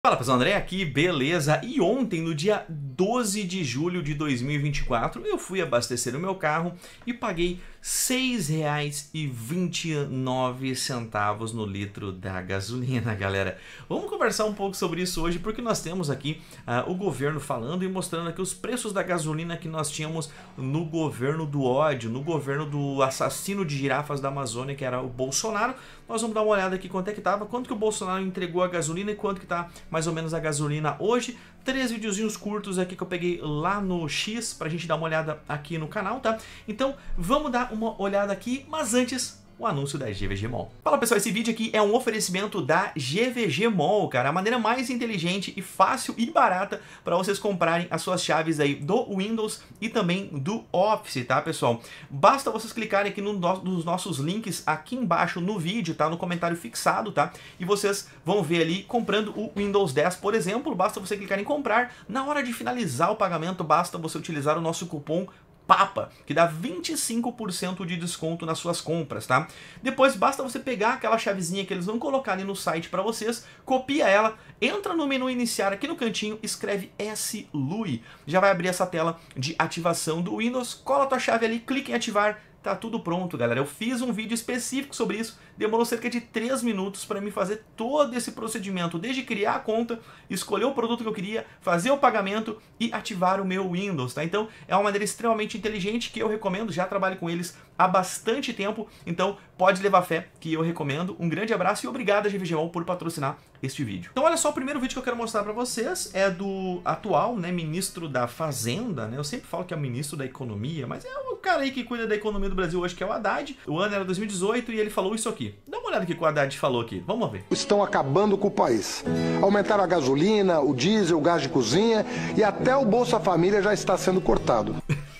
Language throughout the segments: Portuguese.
Fala pessoal, André aqui, beleza? E ontem, no dia 12 de julho de 2024, eu fui abastecer o meu carro e paguei R$ 6,29 no litro da gasolina, galera. Vamos conversar um pouco sobre isso hoje, porque nós temos aqui o governo falando e mostrando aqui os preços da gasolina que nós tínhamos no governo do ódio, no governo do assassino de girafas da Amazônia, que era o Bolsonaro. Nós vamos dar uma olhada aqui quanto é que tava, quanto que o Bolsonaro entregou a gasolina e quanto que tá mais ou menos a gasolina hoje. 3 videozinhos curtos aqui que eu peguei lá no X pra gente dar uma olhada aqui no canal, tá? Então vamos dar uma olhada aqui, mas antes o anúncio da GVG Mall. Fala pessoal, esse vídeo aqui é um oferecimento da GVG Mall, cara, a maneira mais inteligente e fácil e barata para vocês comprarem as suas chaves aí do Windows e também do Office, tá pessoal? Basta vocês clicarem aqui nos nossos links aqui embaixo no vídeo, tá? No comentário fixado, tá? E vocês vão ver ali comprando o Windows 10, por exemplo, basta você clicar em comprar. Na hora de finalizar o pagamento, basta você utilizar o nosso cupom PAPA, que dá 25% de desconto nas suas compras, tá? Depois basta você pegar aquela chavezinha que eles vão colocar ali no site para vocês, copia ela, entra no menu iniciar aqui no cantinho, escreve SLUI, já vai abrir essa tela de ativação do Windows, cola a tua chave ali, clica em ativar. Tá tudo pronto, galera. Eu fiz um vídeo específico sobre isso, demorou cerca de 3 minutos para mim fazer todo esse procedimento, desde criar a conta, escolher o produto que eu queria, fazer o pagamento e ativar o meu Windows, tá? Então é uma maneira extremamente inteligente que eu recomendo, já trabalho com eles há bastante tempo, então pode levar fé que eu recomendo. Um grande abraço e obrigado a GVG Mall por patrocinar este vídeo. Então olha só, o primeiro vídeo que eu quero mostrar para vocês é do atual, né, ministro da Fazenda, né? Eu sempre falo que é o ministro da Economia, mas é o cara aí que cuida da economia do Brasil hoje, que é o Haddad. O ano era 2018 e ele falou isso aqui. Dá uma olhada aqui que o Haddad falou aqui, vamos ver. Estão acabando com o país. Aumentaram a gasolina, o diesel, o gás de cozinha e até o Bolsa Família já está sendo cortado.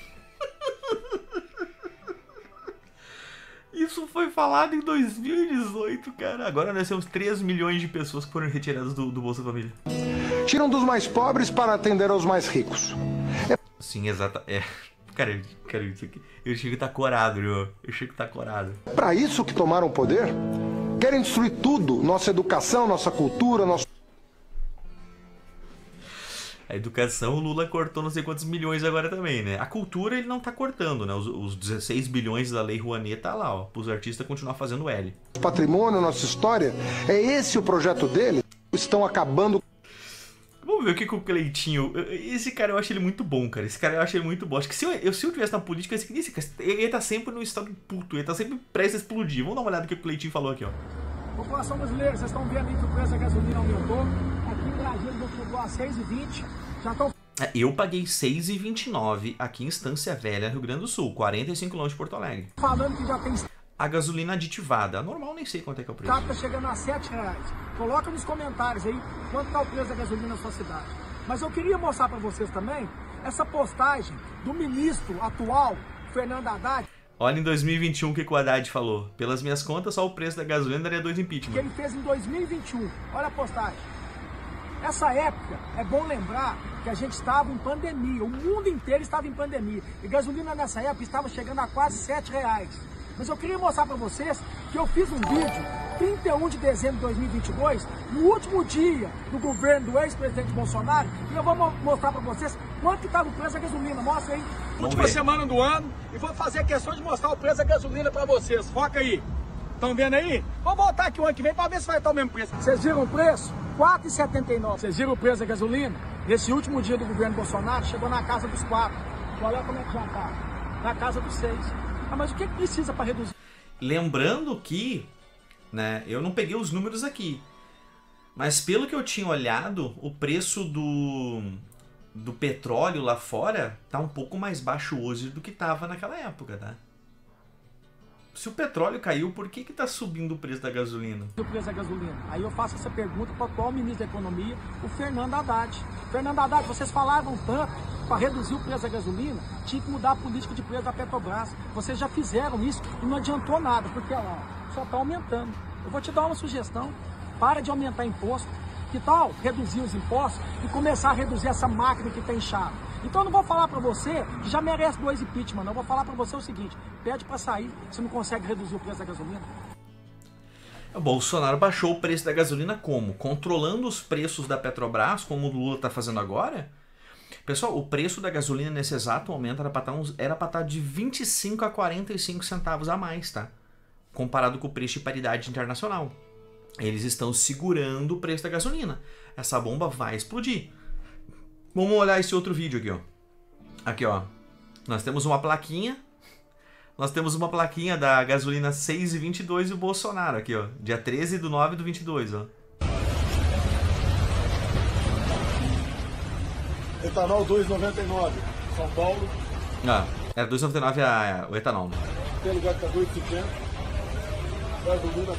Isso foi falado em 2018, cara. Agora nós temos 3 milhões de pessoas que foram retiradas do Bolsa Família. Tiram dos mais pobres para atender aos mais ricos. Sim, exato. Cara, isso aqui. Eu chego que tá corado, viu? Eu chego que tá corado. Para isso que tomaram o poder? Querem destruir tudo. Nossa educação, nossa cultura, nosso... A educação, o Lula cortou não sei quantos milhões agora também, né? A cultura ele não tá cortando, né? Os 16 bilhões da Lei Rouanet tá lá, ó. Pros artistas continuar fazendo L. Patrimônio, nossa história. É esse o projeto dele? Estão acabando... Vamos ver o que o Cleitinho... Esse cara eu acho ele muito bom, cara. Esse cara eu acho ele muito bom. Acho que se eu tivesse na política, esse cara, ele tá sempre no estado puto. Ele tá sempre prestes a explodir. Vamos dar uma olhada no que o Cleitinho falou aqui, ó. População brasileira, vocês estão vendo aí que o preço da gasolina aumentou. Aqui em Brasília já chegou a 6,20. Já estão... Eu paguei 6,29 aqui em Estância Velha, Rio Grande do Sul, 45 km de Porto Alegre. falando que já tem... A gasolina aditivada, a normal nem sei quanto é que é o preço. Tá chegando a R$7. Coloca nos comentários aí quanto está o preço da gasolina na sua cidade. Mas eu queria mostrar para vocês também essa postagem do ministro atual, Fernando Haddad. Olha em 2021 o que o Haddad falou. Pelas minhas contas, só o preço da gasolina daria 2 impeachment. Que ele fez em 2021. Olha a postagem. Essa época, é bom lembrar que a gente estava em pandemia. O mundo inteiro estava em pandemia. E gasolina nessa época estava chegando a quase R$7. Mas eu queria mostrar para vocês que eu fiz um vídeo 31 de dezembro de 2022, no último dia do governo do ex-presidente Bolsonaro, e eu vou mostrar para vocês quanto que estava o preço da gasolina. Mostra aí. Última semana do ano, e vou fazer questão de mostrar o preço da gasolina para vocês. Foca aí. Estão vendo aí? Vou voltar aqui o ano que vem para ver se vai estar o mesmo preço. Vocês viram o preço? R$4,79. Vocês viram o preço da gasolina? Nesse último dia do governo Bolsonaro, chegou na casa dos 4. Olha como é que já está. Na casa dos 6. Ah, mas o que precisa para reduzir? Lembrando que, né, eu não peguei os números aqui, mas pelo que eu tinha olhado, o preço do petróleo lá fora tá um pouco mais baixo hoje do que tava naquela época, tá? Se o petróleo caiu, por que tá subindo o preço da gasolina? O preço da gasolina. Aí eu faço essa pergunta para o atual ministro da Economia, o Fernando Haddad. Fernando Haddad, vocês falavam tanto para reduzir o preço da gasolina, tinha que mudar a política de preço da Petrobras. Vocês já fizeram isso e não adiantou nada, porque olha lá, só está aumentando. Eu vou te dar uma sugestão, para de aumentar imposto. Que tal reduzir os impostos e começar a reduzir essa máquina que está inchada? Então eu não vou falar para você que já merece 2 impeachment, não. Eu vou falar para você o seguinte, pede para sair, você não consegue reduzir o preço da gasolina. O Bolsonaro baixou o preço da gasolina como? Controlando os preços da Petrobras, como o Lula está fazendo agora? Pessoal, o preço da gasolina nesse exato momento era para estar de 25 a 45 centavos a mais, tá? Comparado com o preço de paridade internacional. Eles estão segurando o preço da gasolina. Essa bomba vai explodir. Vamos olhar esse outro vídeo aqui, ó. Aqui, ó. Nós temos uma plaquinha. Nós temos uma plaquinha da gasolina 6,22 e o Bolsonaro aqui, ó. Dia 13/9/22, ó. Etanol 2,99. São Paulo. Ah, era 2,99 o etanol. Tem lugar que tá 2,50. Gasolina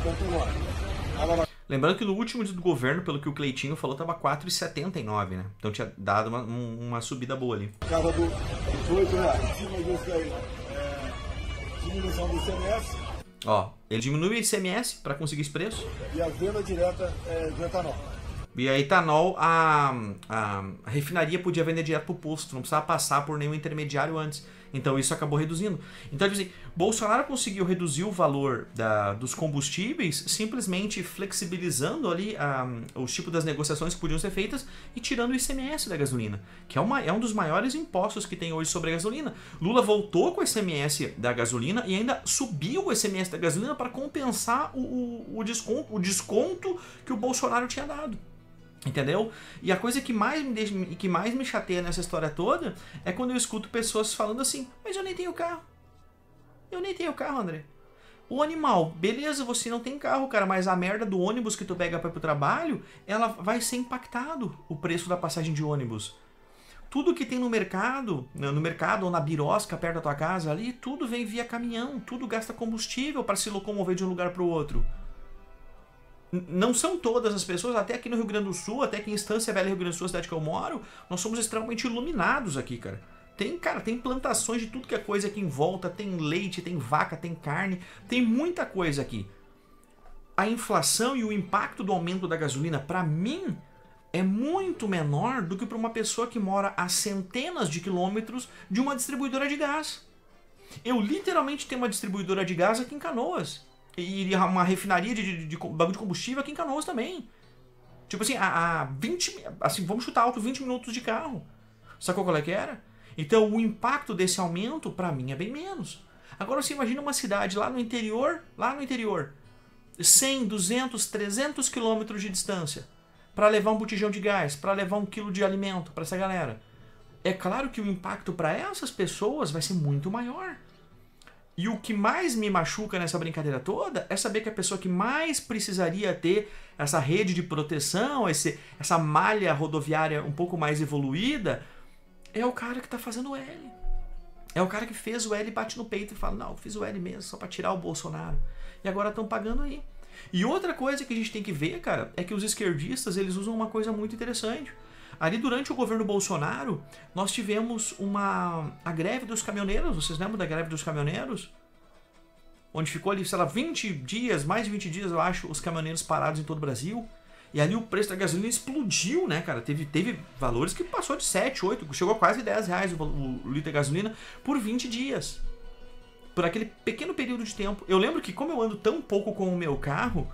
4,59. Lembrando que no último dia do governo, pelo que o Cleitinho falou, tava 4,79, né? Então tinha dado uma subida boa ali. Casa do R$18. Em cima disso daí, diminuição do ICMS. Ó, ele diminui o ICMS para conseguir esse preço. E a venda direta do etanol. E a etanol, a refinaria podia vender direto pro posto, não precisava passar por nenhum intermediário antes. Então isso acabou reduzindo. Então, tipo assim, Bolsonaro conseguiu reduzir o valor dos combustíveis simplesmente flexibilizando ali os tipos das negociações que podiam ser feitas e tirando o ICMS da gasolina, que é um dos maiores impostos que tem hoje sobre a gasolina. Lula voltou com o ICMS da gasolina e ainda subiu o ICMS da gasolina para compensar o desconto que o Bolsonaro tinha dado. Entendeu? E a coisa que mais me chateia nessa história toda é quando eu escuto pessoas falando assim: mas eu nem tenho carro. Eu nem tenho carro, André. O animal, beleza, você não tem carro, cara, mas a merda do ônibus que tu pega para ir pro trabalho, ela vai ser impactado, o preço da passagem de ônibus. Tudo que tem no mercado ou na birosca perto da tua casa ali, tudo vem via caminhão, tudo gasta combustível para se locomover de um lugar para o outro. Não são todas as pessoas, até aqui no Rio Grande do Sul, até aqui em Estância Velha, Rio Grande do Sul, a cidade que eu moro, nós somos extremamente iluminados aqui, cara. Tem plantações de tudo que é coisa aqui em volta, tem leite, tem vaca, tem carne, tem muita coisa aqui. A inflação e o impacto do aumento da gasolina, para mim, é muito menor do que para uma pessoa que mora a centenas de quilômetros de uma distribuidora de gás. Eu literalmente tenho uma distribuidora de gás aqui em Canoas. E uma refinaria de bagulho de combustível aqui em Canoas também. Tipo assim, vamos chutar alto 20 minutos de carro. Sacou qual é que era? Então o impacto desse aumento, pra mim, é bem menos. Agora você imagina uma cidade lá no interior, 100, 200, 300 quilômetros de distância, para levar um botijão de gás, para levar 1 quilo de alimento para essa galera. É claro que o impacto para essas pessoas vai ser muito maior. E o que mais me machuca nessa brincadeira toda é saber que a pessoa que mais precisaria ter essa rede de proteção, essa malha rodoviária um pouco mais evoluída, é o cara que está fazendo o L. É o cara que fez o L e bate no peito e fala: não, eu fiz o L mesmo só para tirar o Bolsonaro. E agora estão pagando aí. E outra coisa que a gente tem que ver, cara, é que os esquerdistas, eles usam uma coisa muito interessante. Ali durante o governo Bolsonaro, nós tivemos a greve dos caminhoneiros. Vocês lembram da greve dos caminhoneiros? Onde ficou ali, sei lá, 20 dias, mais de 20 dias, eu acho, os caminhoneiros parados em todo o Brasil. E ali o preço da gasolina explodiu, né, cara? Teve valores que passou de 7, 8, chegou a quase 10 reais o litro de gasolina por 20 dias. Por aquele pequeno período de tempo. Eu lembro que como eu ando tão pouco com o meu carro,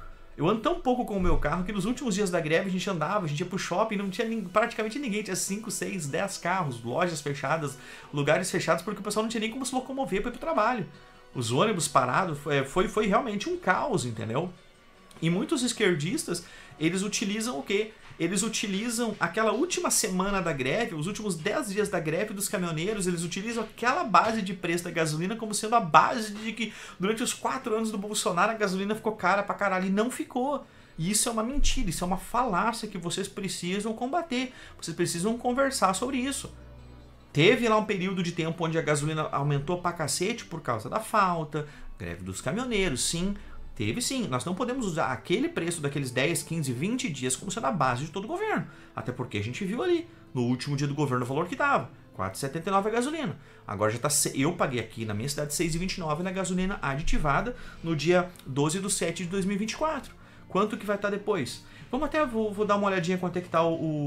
que nos últimos dias da greve a gente ia pro shopping, não tinha praticamente ninguém, tinha 5, 6, 10 carros, lojas fechadas, lugares fechados, porque o pessoal não tinha nem como se locomover para ir pro trabalho. Os ônibus parados, foi realmente um caos, entendeu? E muitos esquerdistas, eles utilizam o quê? Eles utilizam aquela última semana da greve, os últimos 10 dias da greve dos caminhoneiros, eles utilizam aquela base de preço da gasolina como sendo a base de que durante os 4 anos do Bolsonaro a gasolina ficou cara pra caralho. E não ficou. E isso é uma mentira, isso é uma falácia que vocês precisam combater. Vocês precisam conversar sobre isso. Teve lá um período de tempo onde a gasolina aumentou pra cacete por causa da falta, greve dos caminhoneiros, sim. Teve sim, nós não podemos usar aquele preço daqueles 10, 15, 20 dias como sendo a base de todo o governo. Até porque a gente viu ali, no último dia do governo, o valor que dava. R$ 4,79 a gasolina. Agora já tá. Eu paguei aqui na minha cidade R$ 6,29 na gasolina aditivada no dia 12/7/2024. Quanto que vai estar depois? Vou dar uma olhadinha quanto é que tá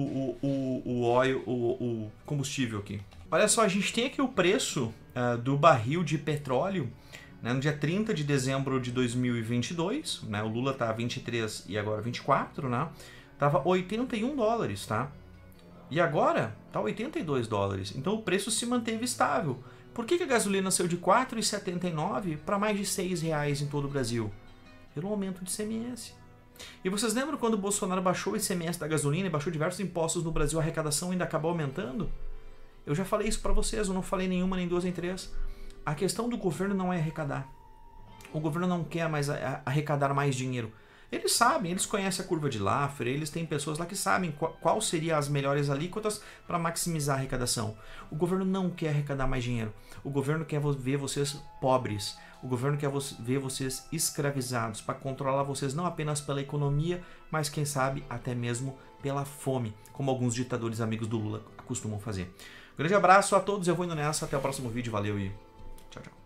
o combustível aqui. Olha só, a gente tem aqui o preço do barril de petróleo né? No dia 30 de dezembro de 2022, né? O Lula tá 23 e agora 24, né? Tava 81 dólares, tá? E agora tá 82 dólares. Então o preço se manteve estável. Por que a gasolina saiu de R$ 4,79 para mais de R$ 6,00 em todo o Brasil? Pelo aumento de ICMS. E vocês lembram quando o Bolsonaro baixou o ICMS da gasolina e baixou diversos impostos no Brasil, a arrecadação ainda acabou aumentando? Eu já falei isso para vocês, eu não falei nenhuma, nem duas, nem três. A questão do governo não é arrecadar. O governo não quer mais arrecadar mais dinheiro. Eles sabem, eles conhecem a curva de Laffer, eles têm pessoas lá que sabem qual seriam as melhores alíquotas para maximizar a arrecadação. O governo não quer arrecadar mais dinheiro. O governo quer ver vocês pobres. O governo quer ver vocês escravizados, para controlar vocês não apenas pela economia, mas quem sabe até mesmo pela fome, como alguns ditadores amigos do Lula costumam fazer. Um grande abraço a todos, eu vou indo nessa, até o próximo vídeo, valeu e tchau, tchau.